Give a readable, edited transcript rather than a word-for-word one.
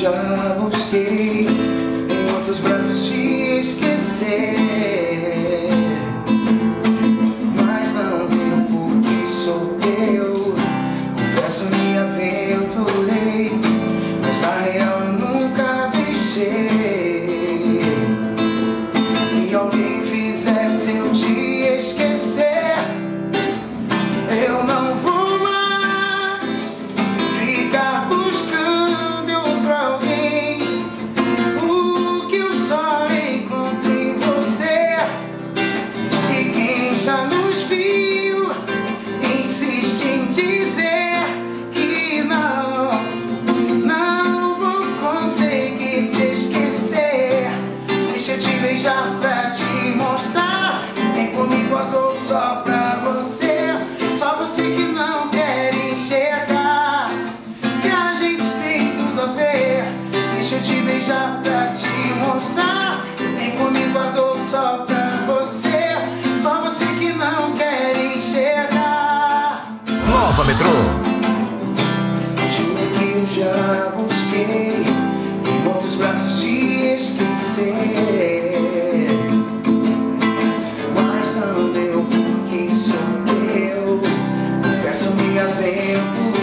já busquei em outros braços te esquecer, mas não deu porque sou teu. Confesso, me aventurei, mas na real eu nunca deixei que alguém fizesse eu te esquecer. Eu não vou mais ficar buscando outro alguém, porque eu só encontrei você. E quem já nos viu insiste em dizer que não vou conseguir te esquecer. Deixa eu te beijar pra te mostrar que tem comigo a dor só pra você. Só você que não quer enxergar que a gente tem tudo a ver. Deixa eu te beijar pra te mostrar que tem comigo a dor só pra você. Só você que não quer enxergar. Nova Metrô. Juro que eu já busquei em outros braços te esquecer, mas não deu porque sou teu. Confesso, me aventurei,